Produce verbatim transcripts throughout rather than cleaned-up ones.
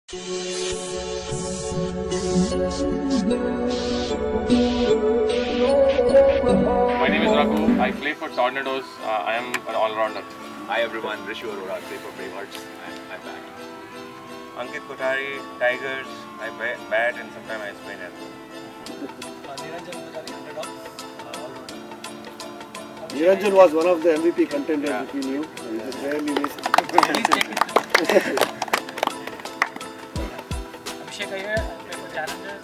My name is Raghu. I play for Tornadoes. Uh, I am an all-rounder. Hi everyone, Rishu Arora. I play for Bravehearts. I'm, I'm back. Ankit Kothari, Tigers. I bat and sometimes I spin as well. Niranjan was one of the M V P contenders, yeah. If you knew. He just rarely missed. Abhishek here, I play for Challengers.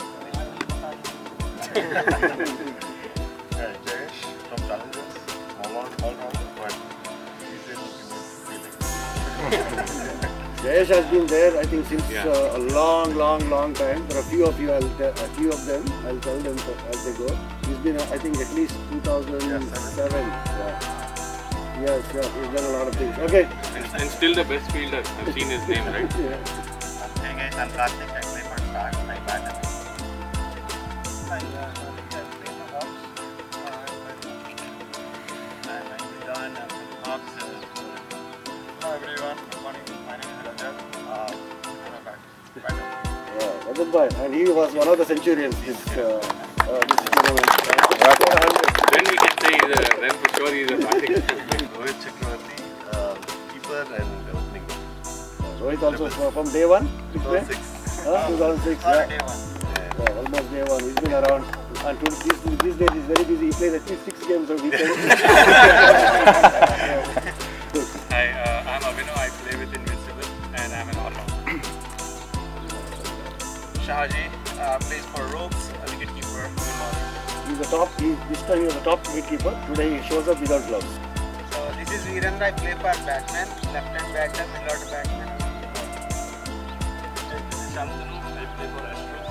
Jayesh from Challengers, all rounder, but he's able to feeling. Jayesh has been there, I think, since yeah. uh, a long, long, long time. For a few of you, I'll a few of them, I'll tell them as they go. He's been, uh, I think, at least two thousand seven. Yeah. Yes, yeah, he's done a lot of things. Okay. And, and still the best fielder. I've seen his name, right? Yeah. Hey guys, I'm Karthik. I play for Start. I bat and I uh, play for Hawks. I'm done. I'm Hawks. Hello everyone. Good morning. My name is Rajat. Uh, I'm a bat. batter. Yeah, Rajat Bhai. And he was one of the centurions this, uh, uh, this tournament. Then we can say, he's a, then for sure he's a batting. Rohit Chakravarti, uh, keeper and opening. Rohit also from, from day one? two thousand six. Huh? two thousand six, Uh, yeah. day one. Yeah, almost day one. He's been around. And to, these, these days he's very busy. He plays at least six games a weekend. Hi, uh, I'm Avino. I play with Invincible and I'm an all-rounder. Shahaji uh, plays for Rogues, a wicket keeper. He's the top. He, this time he was the top wicketkeeper. Today he shows up without gloves. So this is Virendra. I play for batsman, left-hand batsman, middle-order batsman. This is Shantanu. I play for Astros.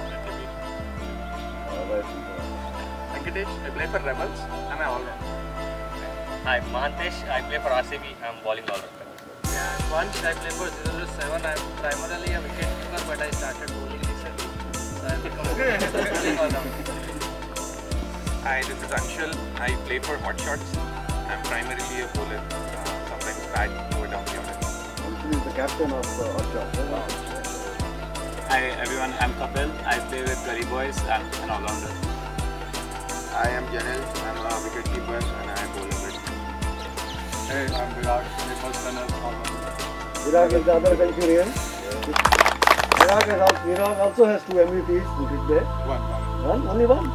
Venkatesh, I play for Rebels. I'm an all-rounder. Hi, Mahantesh. I play for R C B. I'm bowling all-rounder. Yeah, once I play for zero zero seven. I'm primarily a wicket keeper, but I started bowling recently. So I've become a bowling all-rounder. Hi, this is Anshul. I play for Hot Shots. I'm primarily a bowler. Uh, sometimes bat over down the order. Anshul is the captain of uh, Hot Shots. Hi everyone. I'm Kapil. I play with Gully Boys. I'm an all-rounder. I am Janil. I'm a wicket keeper and I bowl a bit. Hey, I'm Virat. My first runner. Virat is the other centurion. Virat has also, Virat also has two M V Ps. Did they? One. One? Only one?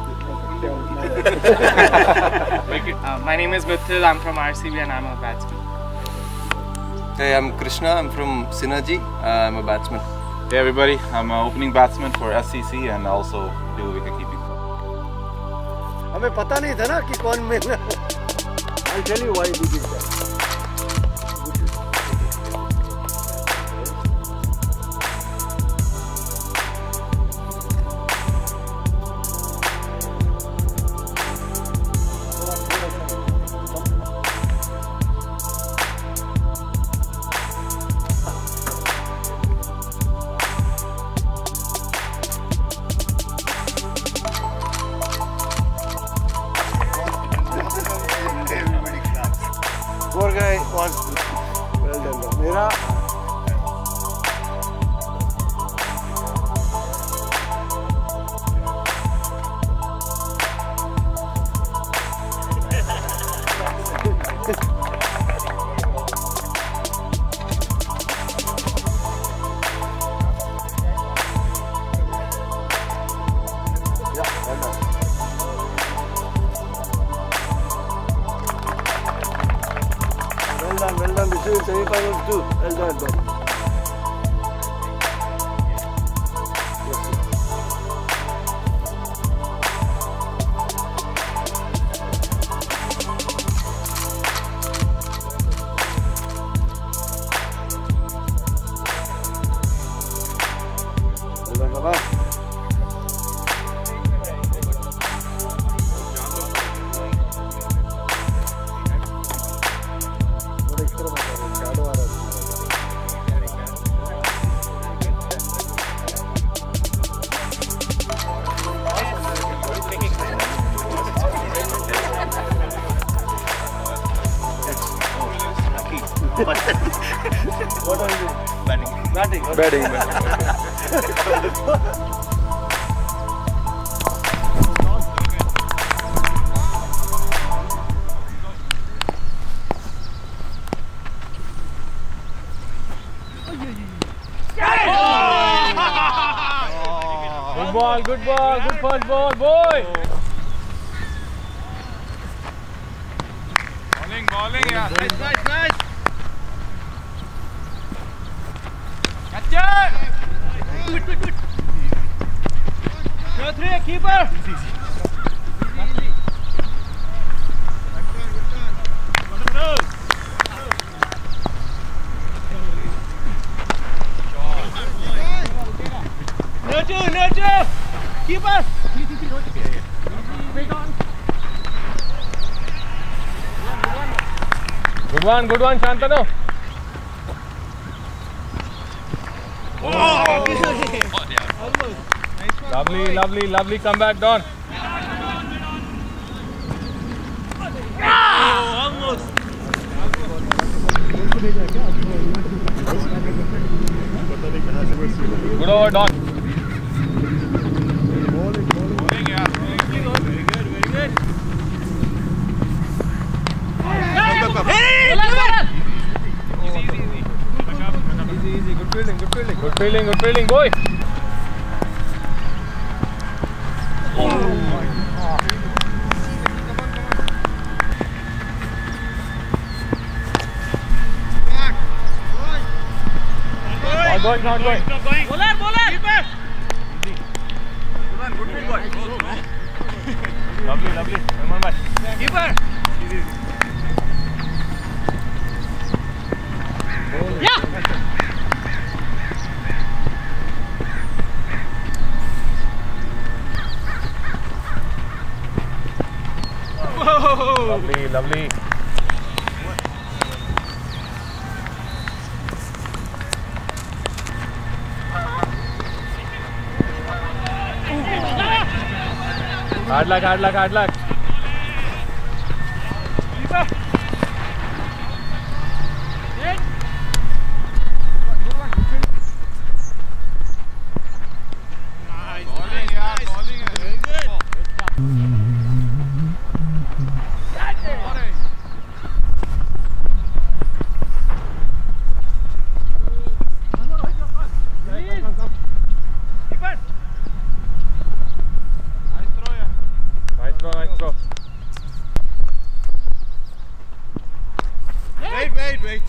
Uh, my name is Mithil. I'm from R C B and I'm a batsman. Hey, I'm Krishna. I'm from Synergy. Uh, I'm a batsman. Hey everybody, I'm an opening batsman for S C C and also do wicket keeping. हमें पता नहीं था ना कि कौन मिलना. I'll tell you why we did that. Poor guy was well done. Mera well done, well done. This is semi-finals too. Well done, bro. Well done, come on. What are you doing? Batting. Batting. Batting. Good ball, good ball, good first ball, boy. Bowling, bowling, yeah. Nice, nice, nice. Catch it! Good, good, good. Go three, keeper. Easy, easy. Easy, easy. Nurture, nurture. Keeper. Good one, good one, Shantanu. Oh. Lovely, lovely, lovely comeback, Don. Oh, almost. Good over, Don. Bowling, yeah. Very good, very good. Easy, easy, good fielding, good fielding. Good fielding, good fielding, boy. Not going, not going. Bowler, bowler. Keeper. Lovely, lovely. Come on, bye. Keeper. Yeah. Whoa. Lovely, lovely. Hard luck, hard luck, hard luck. Bowling, yeah. Bowling, very good. Nice throw, nice throw. Wait, wait, wait.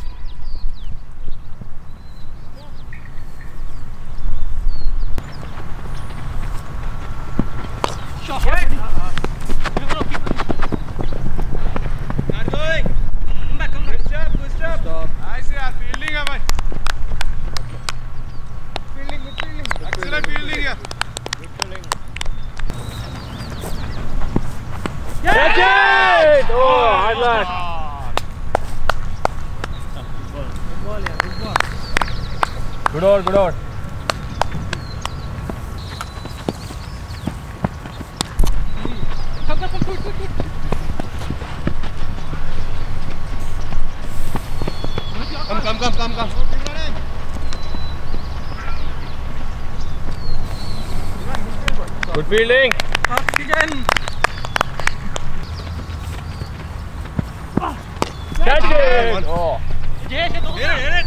Shot. Not going. Come back, come back. Good job, good job. Nice, yeah. Fielding, yeah, bhai. Fielding, good fielding. Excellent fielding, yeah. Catch it! Oh, hard luck. Good over, good over. Come, come, come, good, good, good. Come, come, come, come, come. Good fielding. Oxygen. Catch it! Oh. Hit it, hit it.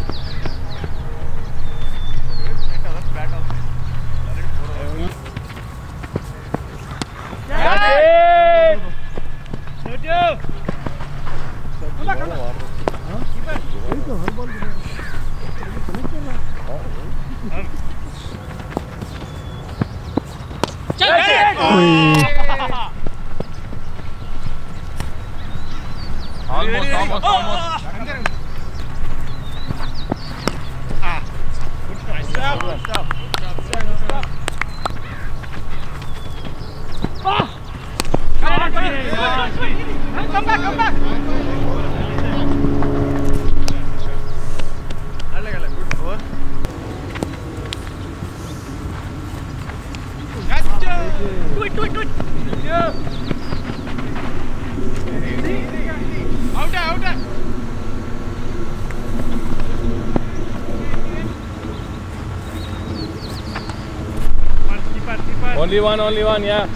Catch it! Nurture. Come back, come back. Catch it! Almost, almost, almost. Nice job. Good stuff. Good stuff. Oh! Come back, come back, come back. Do it, do it, do it. Yeah. Out, out. Only one, only one, yeah.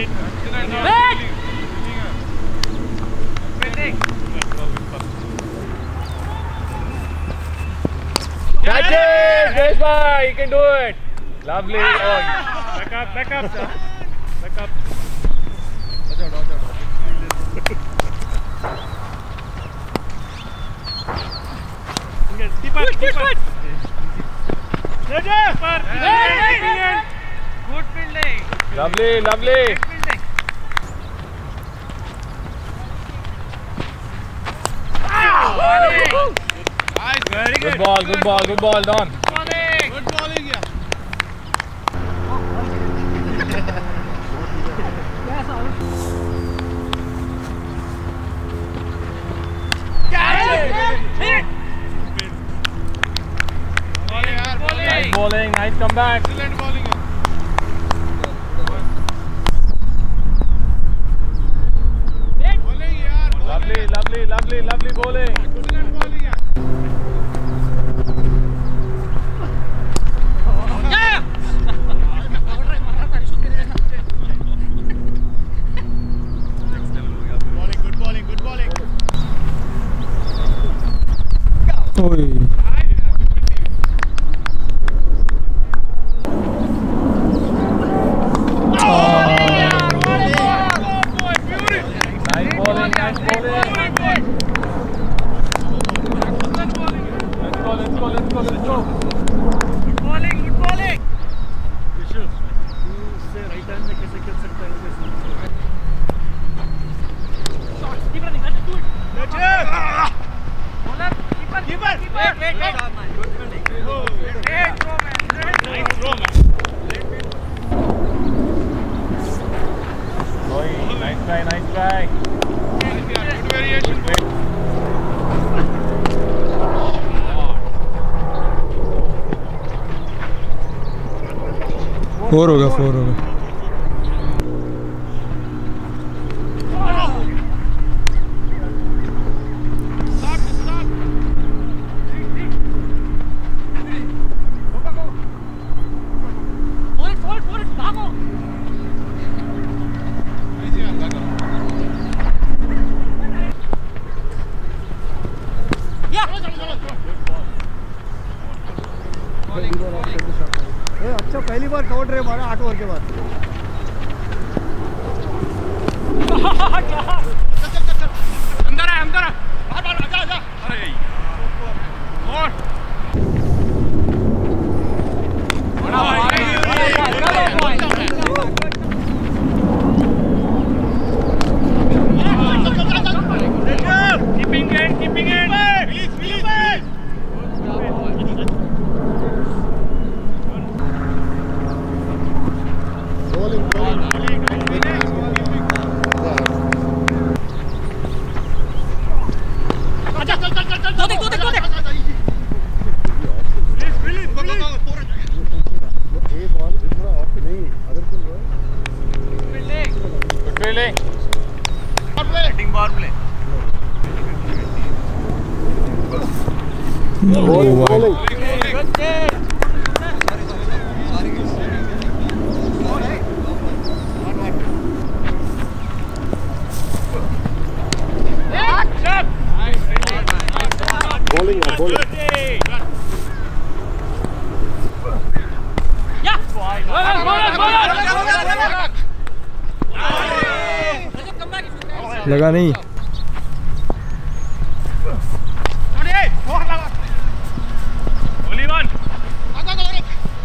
Catch it! Jayesh bhai, you can do it! Lovely! Oh. Back up, back up, sir. Back up. Watch out, watch out. Keep up, keep up. Good fielding. Lovely, lovely. Nice, very good. Good ball, good ball, good ball, Don. Good bowling, yeah. Nice bowling, nice comeback. Excellent bowling. Lovely, lovely, lovely, lovely bowling. Excellent bowling. Good bowling, good bowling. Oi. Nice bowling, nice bowling. Let's go, let's go, let's go, let's go. Good bowling, good bowling. Keep running, let's do it. Bowler, keeper, keeper, keeper. Wait, wait, wait. Good fielding. Great throw, man. Nice throw, man. Oi, nice try, nice try. Good variation. Four होगा four होगा अच्छा पहली बार cover drive मारा आठ over के बाद अंदर है अंदर है बाहर बाहर आजा आजा अरे और keeping end keeping end please please please bowling bowling आजा चल चल चल चल दो देख दो देख दो देख प्लीज प्लीज गो गो गो ये बॉल पूरा ऑफ नहीं अदर को fielding good fielding play batting ball play bowling bowling bowling or bowling लगा नहीं only one good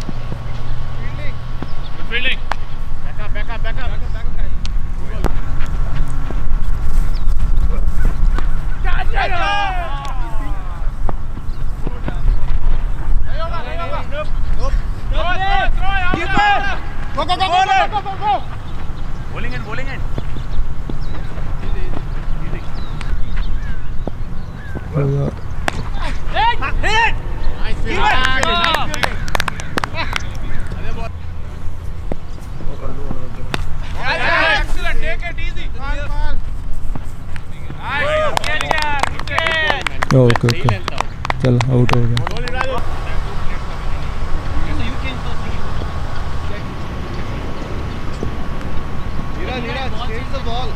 fielding back up back up back up Go go go go go go go! Bowling in, bowling in. Hit! Hit! Nice fielding. Nice fielding. Excellent. Take it easy. Okay okay चल out हो गया the ball.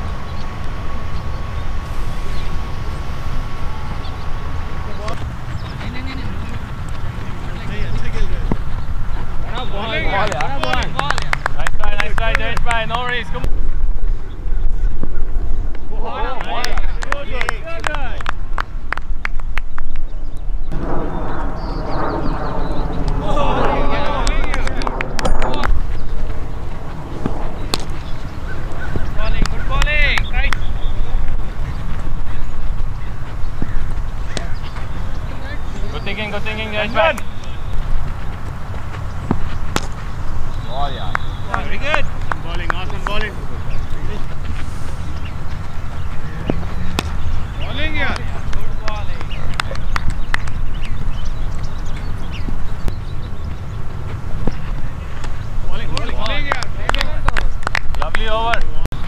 Nice try, nice try, nice try. No worries. Come on. Good, good, good, good. Bowling, good bowling. Right. Good thinking, good thinking. Nice try. Very good. Awesome bowling, awesome bowling. Bowling here. Good bowling. Bowling, bowling, bowling here. Lovely over.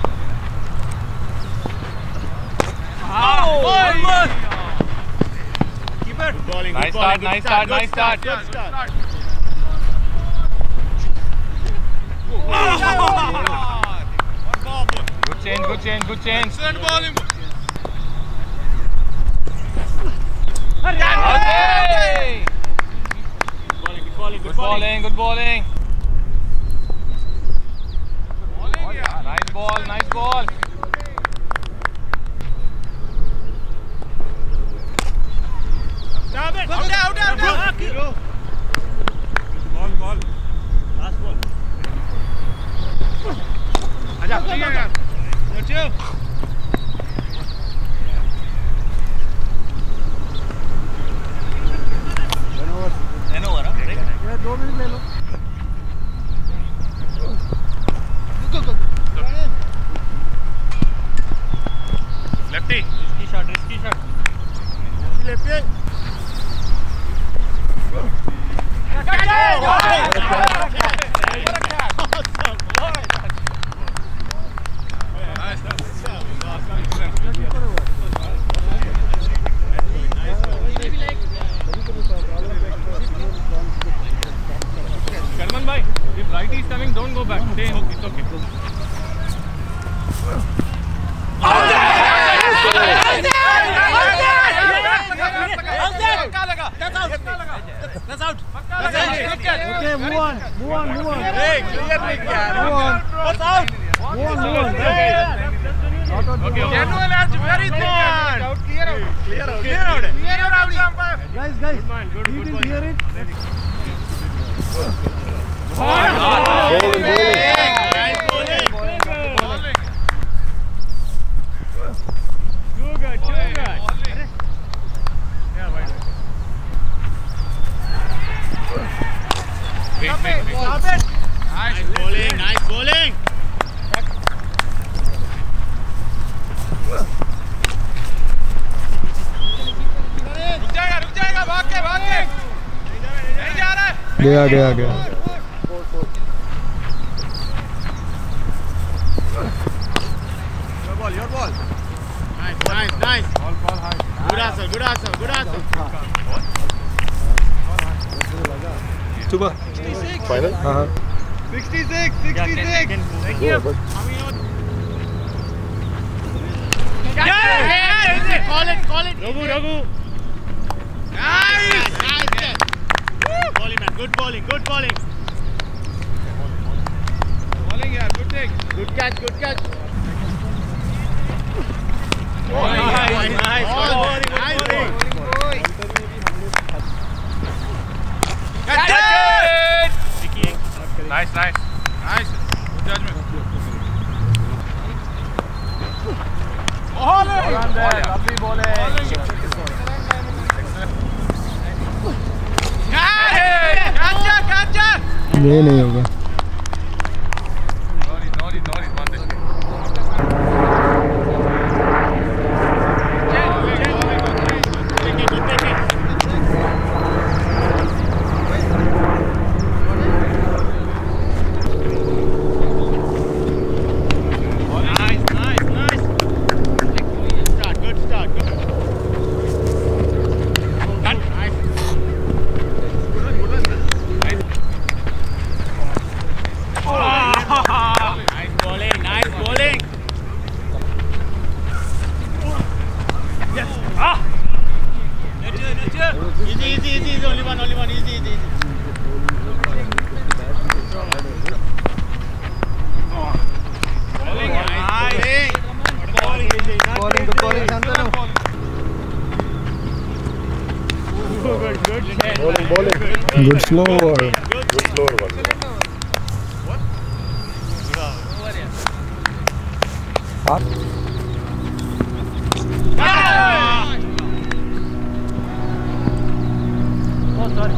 Oh, one. Keeper. Good bowling, nice start, nice start, nice start. Good start. Good change, good change, good change. Excellent bowling. Okay. Good bowling, good bowling, good bowling. Nice ball, nice ball. Stop it! Out, out, out, out! Ball, ball. Last ball. आजा यार सोचो N over है यार दो minute ले लो lefty risky shot risky shot lefty Karman bhai, if righty is coming, don't go back. Stay in. It's okay. That's out. That's out. Okay, move on. Move on. Move on. Hey, clear me, move on. What's out? Move on. Move on. Okay. Genuine edge, very good. Clear out. Clear out. Clear out. Clear out. Umpire. Guys, guys. Good man. Good. You didn't hear it. Bowling, bowling. Nice bowling. Bowling. Too good. Too good. Yeah, right. Stop it. Stop it. Nice bowling. Nice bowling. रुक जाएगा रुक जाएगा भाग के भाग के नहीं जा रहा है गया गया गया your ball your ball nice nice nice ball ball high good answer good answer good answer super final uh-huh sixty-six sixty-six thank you yeah call it call it Raghu Raghu nice nice bowling man good bowling good bowling bowling yeah good take good catch good catch oh, nice nice nice good bowling nice bowling catch it nice nice nice good judgment ball on there lovely bowling ये नहीं होगा Good slower. Good slower ball. Oh, sorry.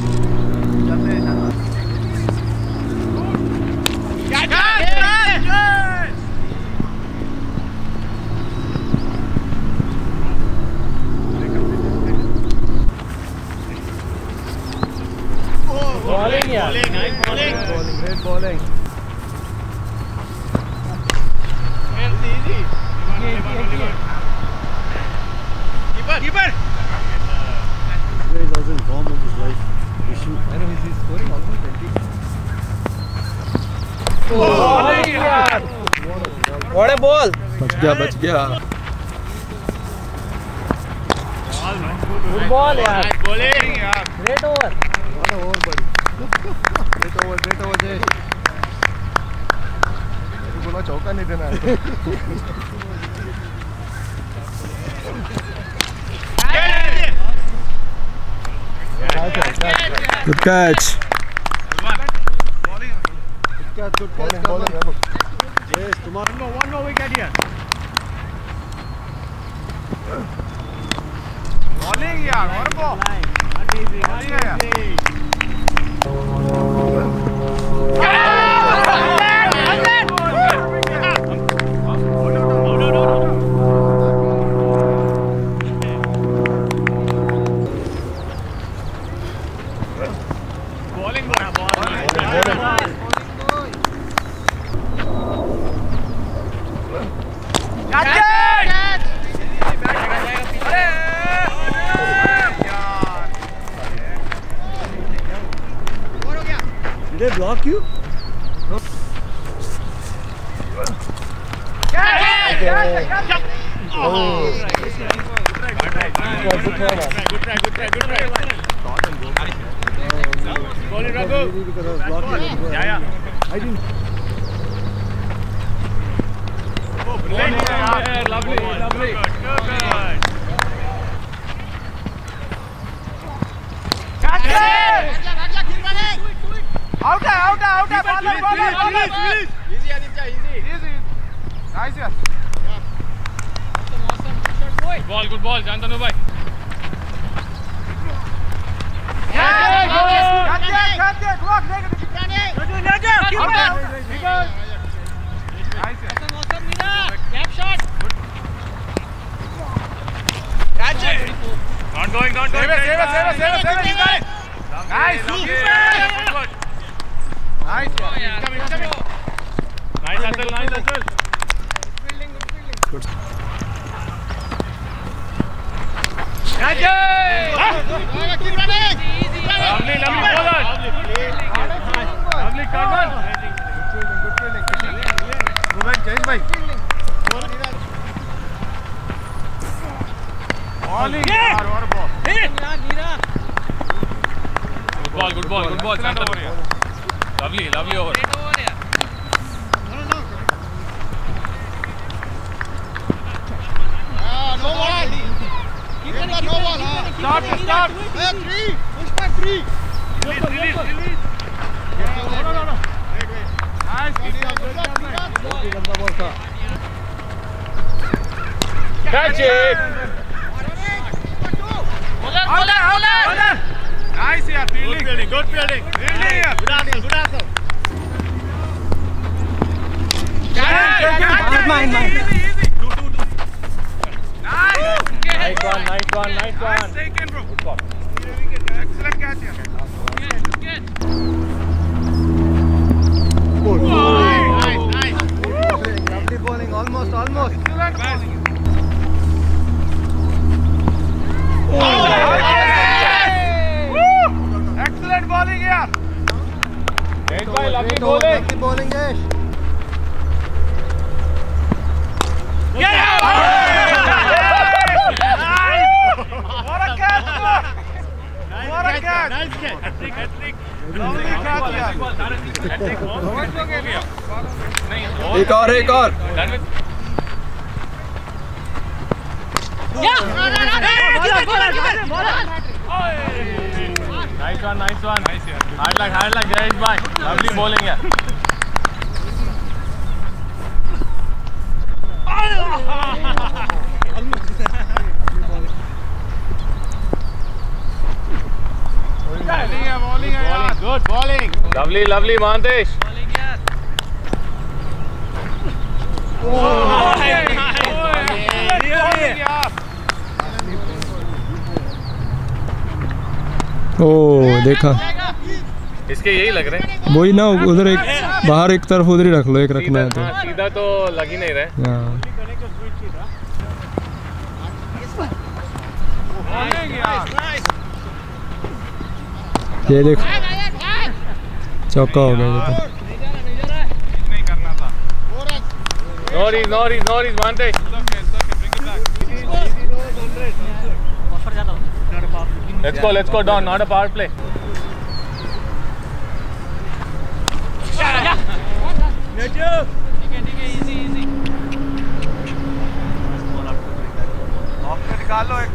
Bowling, yeah. Bowling, nice bowling. Bowling, great bowling. Easy, easy. Keeper, keeper. He is also in form of his life. Issue. I know he's scoring almost twenty. Oh, yeah. What a ball! बच गया बच गया Good ball, yeah. Nice bowling, yeah. Great over. What a over, buddy. great over great over जय बोला चौका नहीं देना है Good catch. Good catch, good catch. Bowling, bowling. Yes, tomorrow. One more, one more wicket here. Bowling, yeah. One more. Not easy, not easy. Bowling, bowling, bowling. Did they block you? No. Oh. Good try, good try, good try, good try, good try. Ball it, Raghu. Because I was blocking it. Yeah, yeah. I didn't. Oh, brilliant. Yeah, lovely, lovely. Good, good, good. Catch it! Out, out, out, out. Ball, ball, ball, ball. Easy, Aditya, easy. Easy. Nice, yeah. Good ball, good ball, Jantanu bhai. Catch it, catch it, catch it. Walk, let it. Let it. Keep it. Nice. Gap shot. Catch it. Not going, not going. Save it, save it, save it, save it, save it. Nice. Good, good. Nice. Coming, coming. Nice, Atul, nice, Atul. Fielding, good fielding. Good. Catch it. Keep running. Lovely, lovely bowler. Lovely, Karman. Good fielding, good fielding. Ruben, change bhai. Bowling. Yeah. What a ball. Hit. Good ball, good ball, good ball. Lovely, lovely over. Great over here. No, no, no. Ah, no ball. Keep it, no ball. Stop, stop. Hey, three. Push back three. Release, release, release. No, no, no, no. Wait, wait. Nice. Catch it. Hold on, hold on, hold on. Nice, yeah. Fielding. Good fielding, good fielding. Fielding, yeah. Good answer, good answer. Mine, mine. Easy, easy. Two, two, two. Nice. Nice one, nice one, nice one. Nice taken, bro. Good ball. Excellent catch here. Good, good. Good. Nice, nice. Lovely bowling, almost, almost. Excellent bowling. Oh, Excellent bowling here. Great ball, lovely bowling. Lovely bowling, Yash. Yeah! Nice! What a catch! What a catch! Nice catch! Hat-trick, hat-trick. Lovely catch here. Hat-trick. एक और एक और Done with. Nice one, nice one. Nice, yeah. Hard luck, hard luck, Jayesh bhai. Lovely bowling here. bowling, bowling, good bowling. Lovely, lovely, Mahantesh. Bowling here. ओ देखा इसके यही लग रहे हैं वही ना उधर एक बाहर एक तरफ उधर ही रख लो एक रखना है तो सीधा तो लग ही नहीं रहे ये देख चौका हो गया ये तो नहीं करना था no worries no worries no worries Mahantesh let's go let's go Don not a power play easy easy निकाल लो एक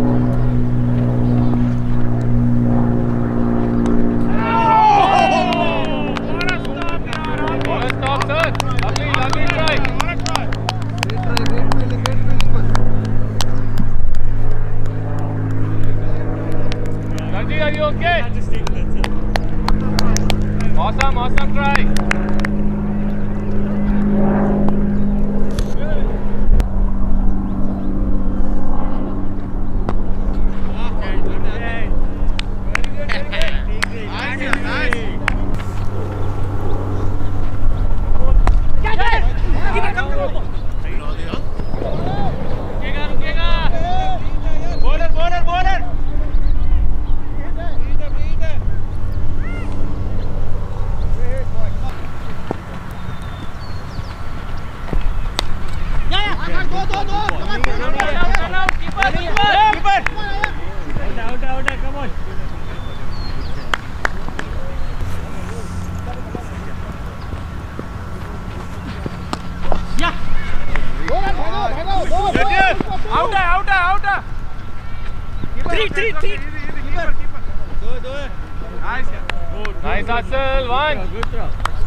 Are you okay? Awesome, awesome try. Out, out, out. Three, three, three. Keeper, keeper. Do, do. Nice. Good. Nice hustle. One. Good throw.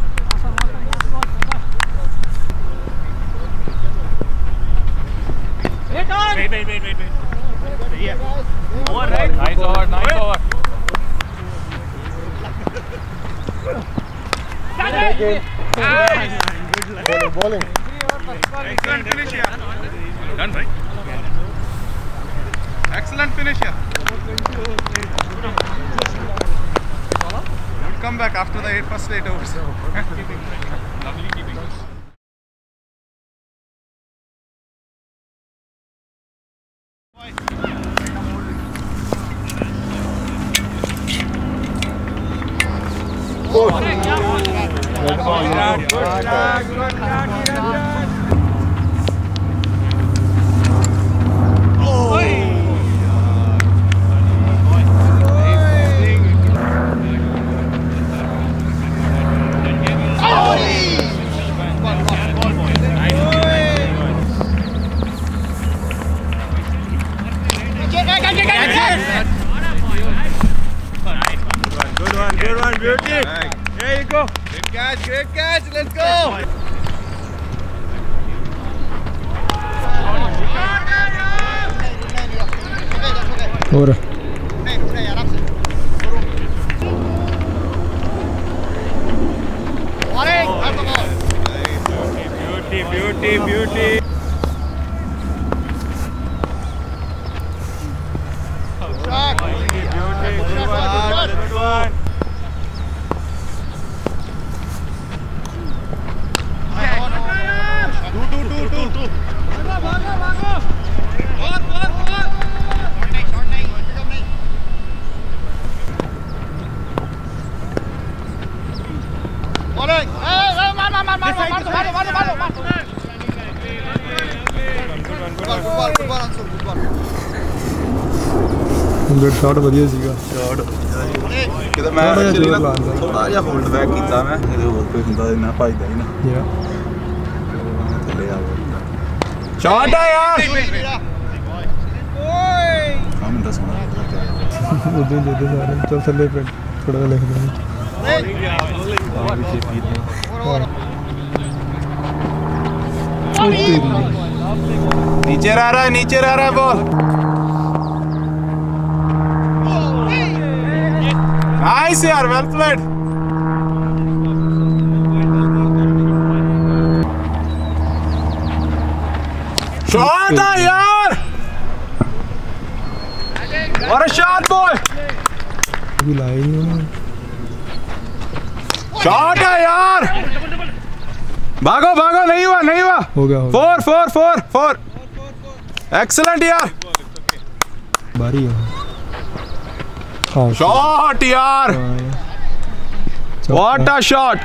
Wait, wait, wait, wait, wait. Yeah. Over, right? Nice over, nice over. Bowling, bowling. Excellent finish here. Done, right? Excellent finish here. We'll come back after the eight first eight overs. Lovely keeping. Good one, good one, beauty. There you go. Great catch, great catch. Let's go. और Beauty, beauty, beauty. Good shot ਵਧੀਆ ਸੀਗਾ shot ਕਿਤੇ ਮੈਂ actually ਨਾ ਥੋੜਾ ਜਿਹਾ hold back ਕੀਤਾ ਮੈਂ ਇਹਦੇ ਹੋਰ ਕੋਈ ਹੁੰਦਾ ਨਾ ਭਜਦਾ ਹੀ ਨਾ ਯਾ ਥੱਲੇ ਆ Shot है यार. ਕੰਮ ਦਾ ਸੋਣਾ उधर जदे सारे चल थले पे थोड़ा लिख दे नीचे रह रहा है नीचे रह रहा है बॉल नाइस यार वेल प्लेड शॉट है यार और अ शॉट बॉय अभी लाई नहीं शॉट है यार भागो भागो नहीं हुआ नहीं हुआ हो गया four four four four excellent यार बारी है शॉट यार व्हाट अ शॉट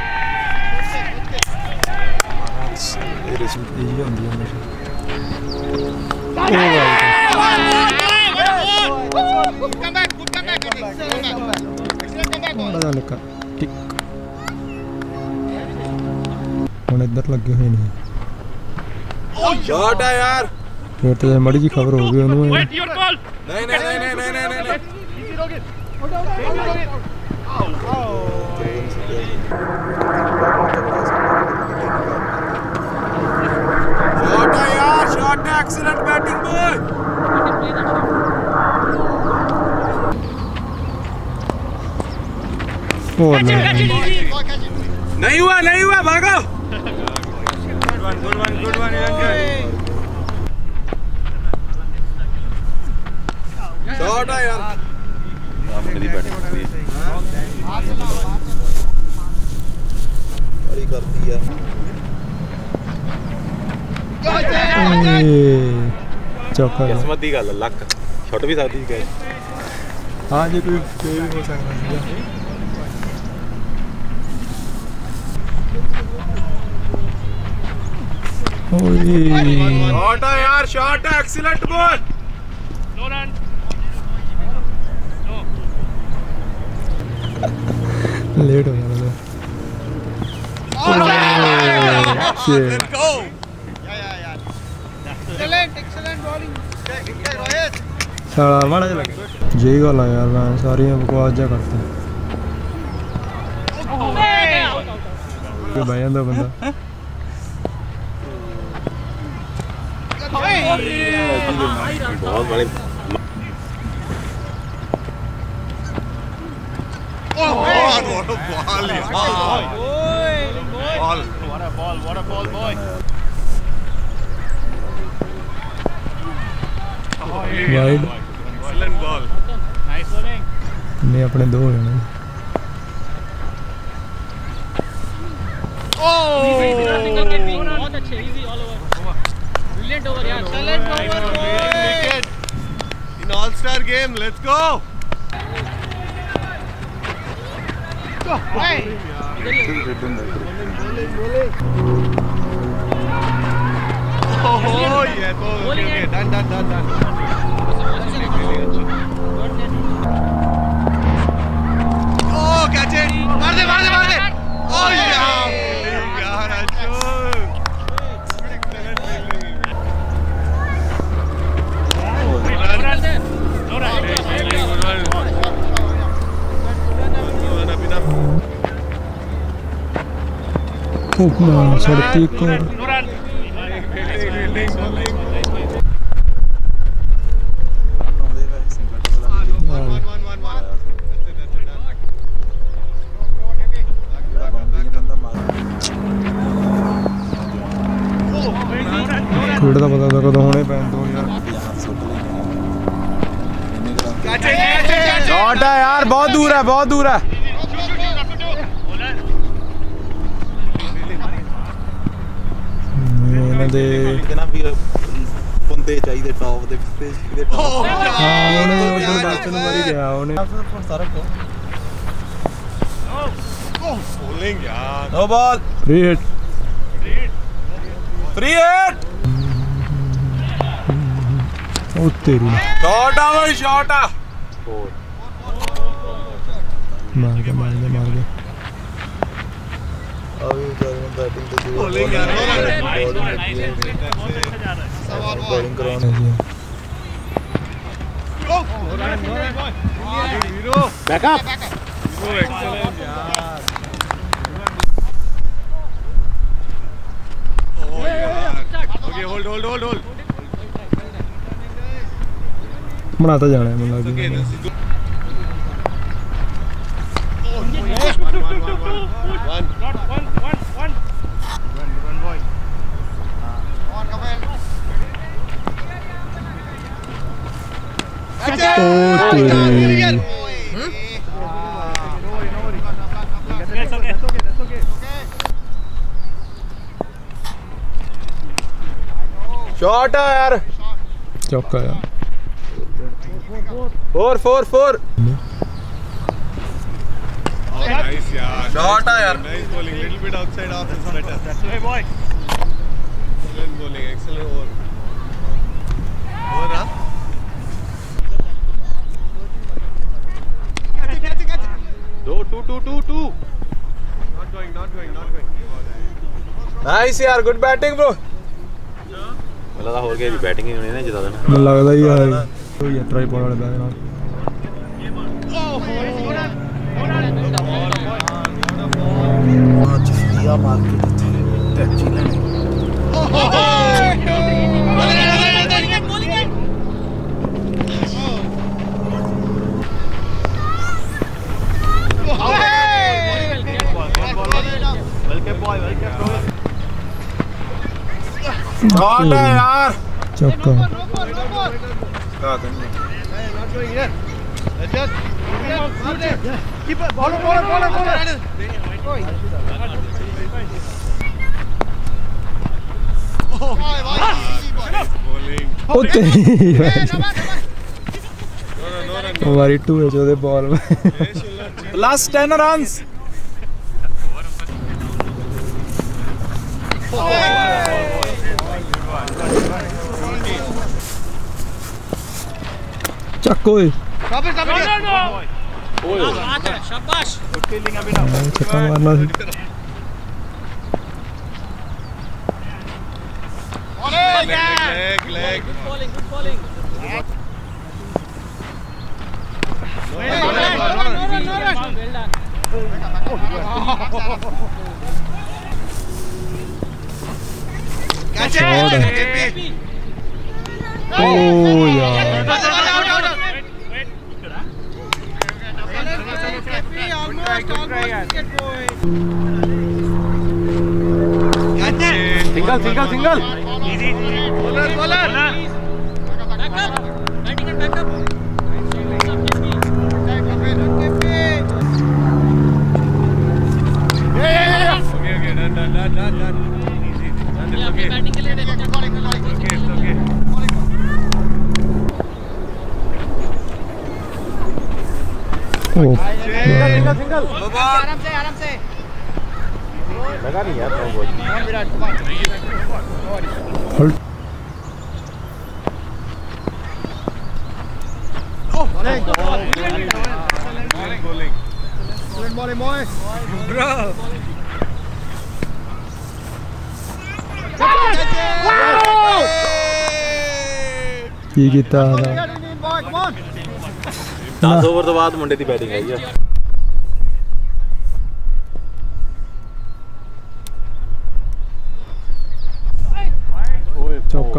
ਹੁਣ ਇੱਧਰ ਲੱਗੇ ਹੋਏ ਨੇ शॉट है यार ਫਿਰ ਤੇ ਮੜੀ ਜੀ ਖਬਰ ਹੋ ਗਈ ਉਹਨੂੰ नहीं नहीं नहीं नहीं नहीं नहीं नहीं शॉट है यार शॉट है एक्सीलेंट बैटिंग बॉय और नहीं नहीं हुआ नहीं हुआ भागो good one good one shot है यार मेरी बैटिंग बड़ी करती है चौका किस्मत दी गल लक छुट भी सकती है हाँ जी कोई कोई भी हो सकता है शॉट है यार शॉट है excellent ball no run late हो गया साला माड़ा जिहा लगे जी गल है यार मैं सारियां बकवास जा करता बह जाता बंदा बहुत बड़े Oh, what a ball! Ball! What a ball! What a ball, boy! Wide Excellent ball. Nice bowling. ने अपने दो हो जाने बहुत अच्छे easy all over brilliant over यार excellent over Wicket in all-star game. Let's go. Hey. Oh, yeah, go. Okay, okay. Done, done, done, done. Oh, catch it. मार दे, मार दे, मार दे. Oh, yeah. यार अच्छो. ओपन सड़ती कर खेड़ का पता था कदों होने पैन दो यार शॉट है यार बहुत दूर है बहुत दूर है बंदे चाहिए टॉप दे हाँ उन्हें उधर बैट्समैन मारी गया उन्हें Bowling यार. No ball free hit free hit ओ तेरी शॉट है भाई शॉट है मार के मार के मार के अभी करें बैटिंग तो Bowling यार. बॉलिंग कराने Back up. Oh, excellent, yaar. Oh, yaar. Okay, hold, hold, hold, hold. बनाता जाना है मतलब Okay, this is good. Shot है यार चौका यार four four four Nice, yaar. Shot है यार Nice bowling. Little bit outside off is better. That's the way, boy. Excellent bowling. Excellent over. Over, huh? Do two two two two. Not going. Not going. Not going. Nice यार good batting bro मला ਤਾਂ ਹੋਰ ਕੇ batting ਹੀ ਹੋਣੀ ਨੇ ਜਿੱਦਾਂ ਦੇਣਾ ਮੈਨੂੰ ਲੱਗਦਾ ਹੀ ਹੈ ਕੋਈ ਟਰਾਈ ਪਾਉਣ ਵਾਲੇ ਬੈਗ ਨਾਲ आज दिया मार्केट टैक्सी लेने शॉट है यार चौका क्या करेंगे Keep it. Ball, ball, ball, ball. ਉਹ ਤੇਰੀ ਵਾਰੀ ਟੂ ਹੈ ਉਹਦੇ ਬਾਲ लास्ट टेन रन्स ਚੱਕ ਓਏ शाबाश ਚੱਕਾ ਮਾਰਨਾ ਸੀ Leg, leg, leg. Good bowling, good bowling. Well done. Catch it. Oh यार single single single Easy, easy. Bowler, bowler. Back up. Batting and back up. Okay, okay, done, done, done, done, done. Easy. Done, it's okay. Batting के लिए देखो. Okay, it's okay. oh single single आराम से, आराम से. लगा नहीं यार वो hold Bowling. Bowling boy. Bro. ਕੀ ਕੀਤਾ दस ओवर तो बाद मुंडे की बैटिंग आई है चौका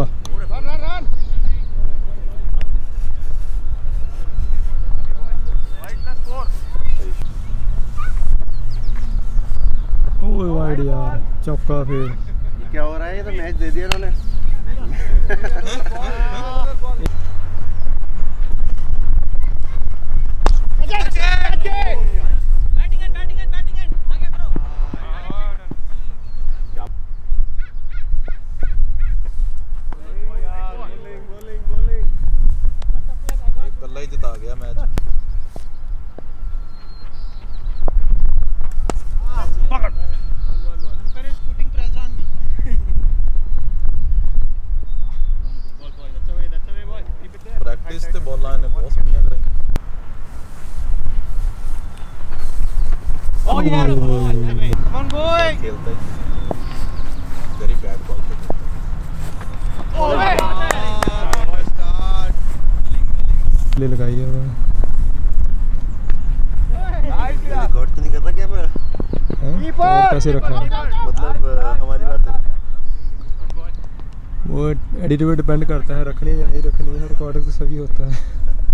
ओए वाइड यार चौका फिर क्या हो रहा है ये तो मैच दे दिया इन्होंने Batting and batting and batting and. आगे करो. Bowling, bowling, bowling. कल्ला ही जिता गया match Encourage putting pressure on me. Ball, ball. That's away, that's away, boy. Keep it there. Practice ते बॉलां ने बहुत सोहणियां कराई Oh, yeah. Come on, boy. खेलता ही very bad ball Oh, boy, start. के लिए लगाई है वो। रिकॉर्ड तो नहीं कर रहा क्या मैं? और कैसे रखना है? मतलब हमारी बात है वो एडिटर पे डिपेंड करता है रखनी है या नहीं रखनी है। रिकॉर्डिंग तो सभी होता है।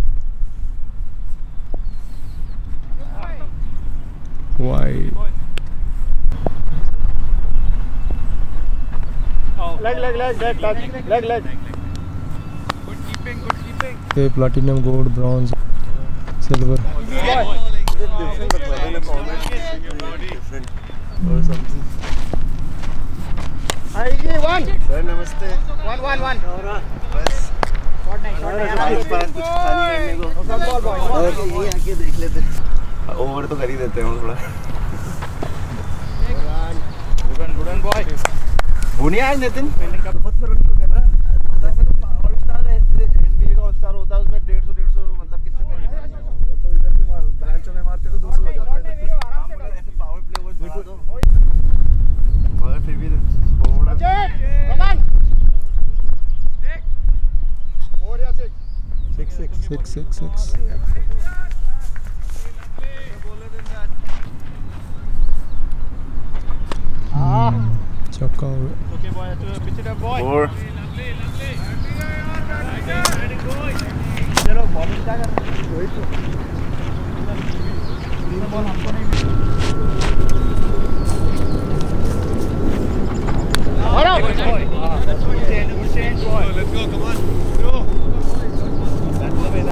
Wide Leg, leg, leg, leg, leg, leg, leg. Good keeping, good keeping. Okay, platinum, gold, bronze, silver. different मतलब मैंने comment different or something. Hi, जी one. सर नमस्ते. One, one, one. बस. Short नहीं, short नहीं. आगे पास कुछ खाली करने को. Ball boy. ओके ये आके देख लेते. ओवर तो कर ही देते हैं थोड़ा. Good, good boy. बुनियाद नितिन बहुत पर उनको करना मतलब ऑल स्टार एनबीए का ऑल स्टार होता है उसमें डेढ़ सौ डेढ़ सौ मतलब कितने पैसे तो इधर भी ब्रांचों में मारते तो दो सौ हो जाता है ऐसे पावर प्ले वो बढ़ा दो मगर फिर भी थोड़ा कमान फोर या six six six six six चक्का हो गया। Okay boy, pitch it up boy. Four. चलो बॉलिंग क्या कर रहे हैं? वही तो ग्रीन बॉल हमको नहीं मिली। और out boy. That's good change, good change boy. Let's go, come on. Go. That's the way.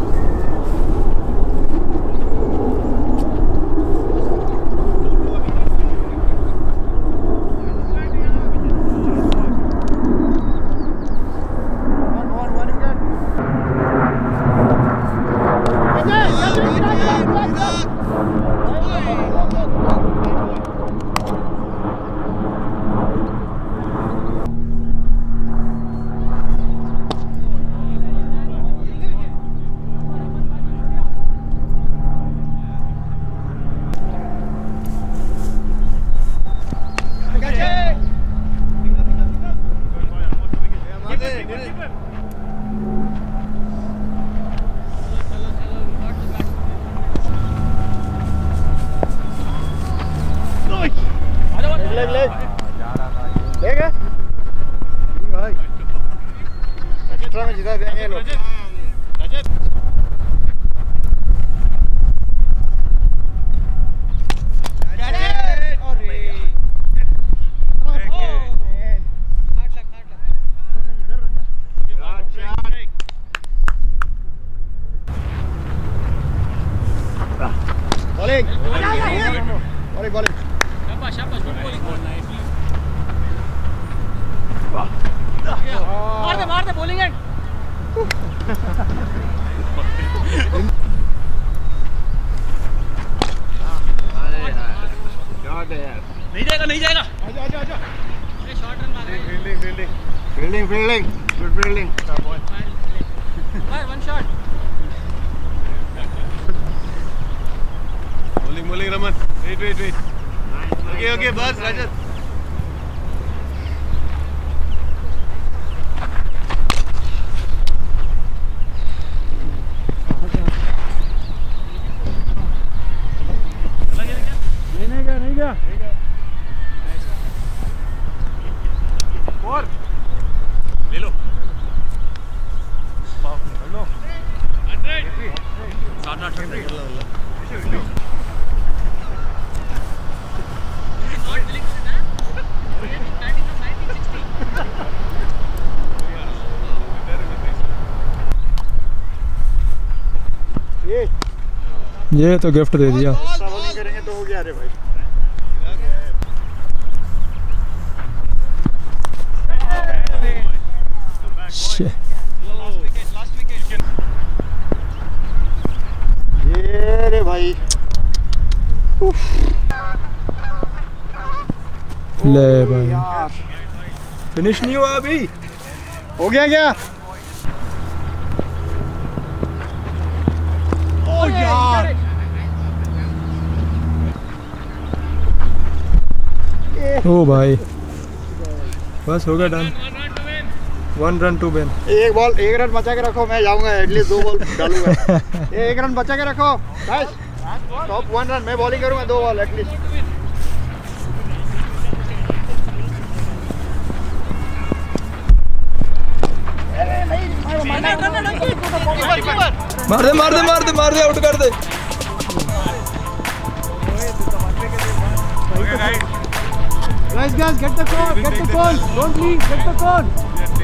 leg leg leg है भाई एक्स्ट्रा में जिता देंगे लोग रजत bowling bowling bowling shabash shabash good bowling मार दे मार दे bowling end अरे यार शॉट है यार नहीं जाएगा नहीं जाएगा आजा आजा आजा अरे शॉट रन मार fielding fielding fielding fielding good fielding भाई one shot bowling bowling Raman wait wait wait okay okay bas Rajat नहीं नहीं गया नहीं गया फोर ले लो ले लो हंड्रेड साठ आठ ये तो गिफ्ट दे दिया करेंगे तो हो गया रे भाई ये रे भाई ले भाई फिनिश नहीं हुआ अभी हो गया क्या ओ यार ओ भाई बस हो गया डन वन रन टू बेन। एक बॉल एक रन बचा के रखो, मैं जाऊंगा एटलीस्ट दो बॉल डालूंगा। एक रन बचा के रखो गाइस, टॉप वन रन मैं बॉलिंग करूंगा, दो बॉल एटलीस्ट। मार दे मार दे मार दे मार दे, आउट कर दे। Guys, guys, get the call, get the call, don't leave, get the call.